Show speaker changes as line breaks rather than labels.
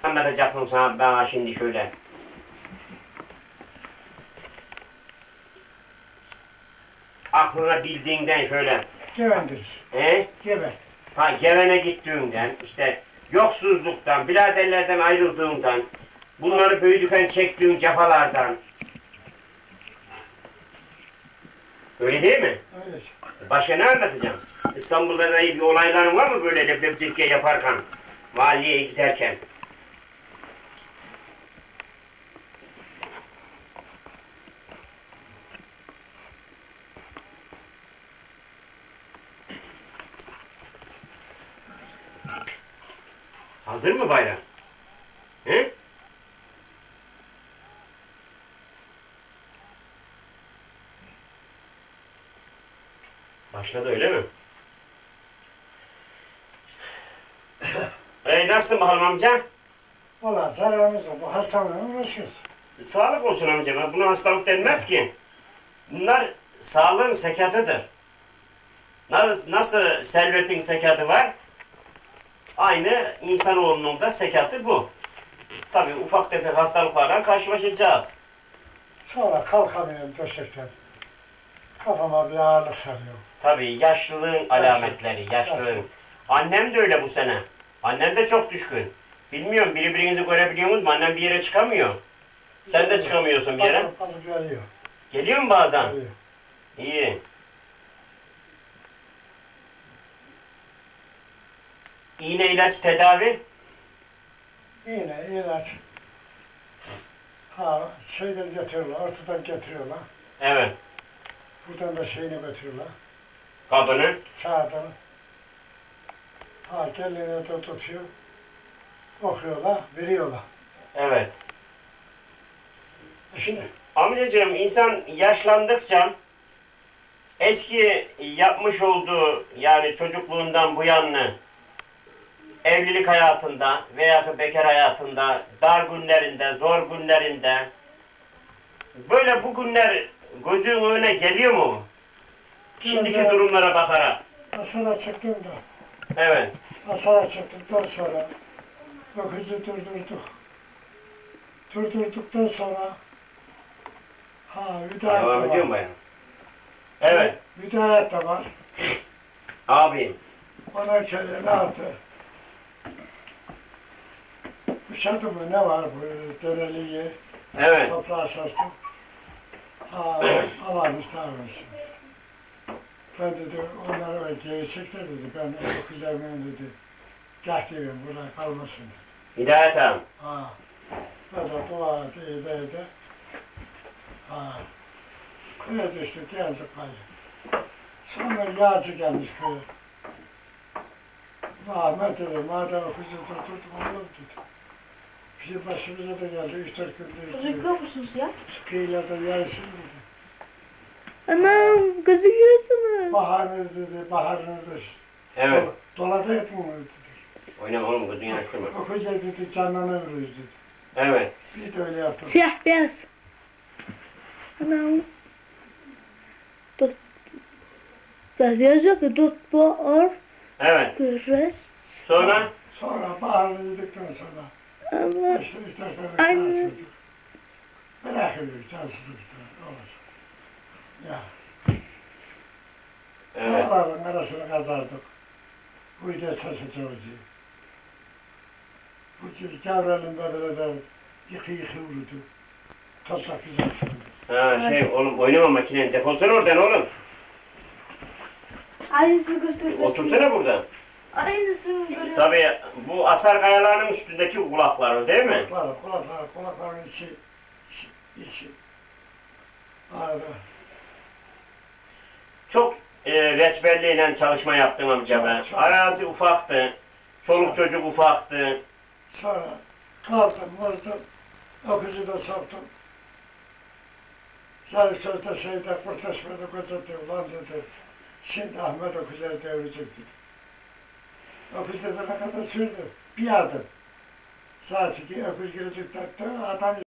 Anlatacaksın sana bana şimdi şöyle. Aklına bildiğinden şöyle.
Gevendir.
He?
Geve.
Ha, Geven'e gittiğinden, işte yoksuzluktan, biraderlerden ayrıldığından, bunları büyüdükten çektiğin cefalardan. Öyle değil mi?
Öyle.
Başka ne anlatacağım? İstanbul'da da bir olayların var mı böyle leblepçilik yaparken, valiliğe giderken? Hazır mı bayram? He? Başladı öyle mi? Nasılsın bakalım amca?
Valla zararımız var. Bu hastalıkla uğraşıyoruz.
Sağlık olsun amcam. Buna hastalık denmez ki. Bunlar sağlığın sekatıdır. Nasıl servetin sekatı var? Aynı insanoğlunun da sekatı bu. Tabii ufak tefek hastalıklarla karşılaşacağız.
Sonra kalkamıyorum döşekten. Kafama bir ağırlık sarıyor.
Tabii yaşlılığın alametleri, yaşlılığın. Annem de öyle bu sene. Annem de çok düşkün. Bilmiyorum birbirinizi görebiliyor musunuz? Annem bir yere çıkamıyor. Sen de çıkamıyorsun bir yere.
Fazla geliyor.
Geliyor mu bazen?
Geliyor.
İyi. İğne, ilaç, tedavi?
İğne, ilaç. Ha, şeyden getiriyorlar, ortadan getiriyorlar.
Evet.
Buradan da şeyini götürüyorlar.
Kabını?
Kağıdını. Ha, kendine de tutuyor. Okuyorlar, veriyorlar.
Evet.
İşte.
Amcacığım insan yaşlandıkça eski yapmış olduğu yani çocukluğundan bu yana evlilik hayatında veya bekar hayatında dar günlerinde, zor günlerinde böyle bu günler gözün önüne geliyor mu? Şimdiki
Biraz
durumlara bakarak.
Asara çıktım da.
Evet.
Asara çıktıktan sonra öküzü durdurduk. Durdurduktan sonra hidayet
Devam
de
ediyorum
var.
bayan. Evet.
Hidayet de var.
Abim.
Ona şöyle ne yaptı? Uşadı mı ne var bu dereliği?
Evet.
Toprağa saçtım. Allah'ın istavresiydi. Ben dedi, onları öyle giyecek de dedi, ben o kızlarımın dedi, gah diyeyim buraya kalmasın dedi.
Hidayet ağam.
Ben de dua ede. Köye düştük, geldik köye. Sonra yağcı gelmiş köye. Ahmet dedi, madem kızı durdurduk oğlum dedi. Bizim başımıza da geldi, 3-4 günde.
Gözüküyor musunuz ya?
Sıkıyla da yaysın dedi.
Anam gözüküyorsunuz.
Baharınız dedi, baharınız dedi.
Evet.
Dolada etme onu dedi.
Oynama oğlum gözünü açtırma.
O koca dedi, canına vuruyoruz dedi.
Evet.
Biz de öyle yaptık.
Siyah beyaz. Anam. Tut. Gaz yazıyor ki tut bu or.
Evet.
Kırız.
Sonra?
Sonra baharını yedikten sonra
Allah.
işte isterseniz
Anne.
can sürdük. Bırakıyoruz can sürdük. Olacak. Ya.
Evet.
Sağların arasını kazardık. Bu ide saçacağız diye. Bu gavralın böyle de yıkı vurdu. Toprak güzel sandı.
Oğlum oynama makinenin defolsana oradan oğlum.
Aynısını göster.
Otursana burada.
Aynısını görüyorum.
Tabii bu asar kayalarının üstündeki kulakları değil mi?
Kulakların içi. Arada.
Çok reçberliğiyle çalışma yaptım amca ben.
Çok.
Arazi ufaktı. Çoluk
Çok.
çocuk ufaktı.
Sonra kalktım, bozdum. Öküzü de soktum. Zarif sözde şeyde kurtaşmada kocattı. Ulan dedi, şimdi Ahmet öküzleri devirecek dedi. Öküz dedi ne kadar sürdü? Bir adım. Saat 2 öküz girecek taktı, adam